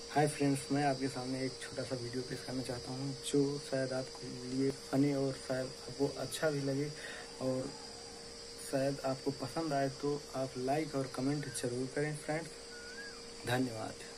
Hi friends, मैं आपके सामने एक छोटा सा वीडियो पेश करना चाहता हूं जो शायद आपके लिए फ़नी और शायद आपको अच्छा भी लगे और शायद आपको पसंद आए तो आप लाइक और कमेंट ज़रूर करें फ्रेंड्स। धन्यवाद।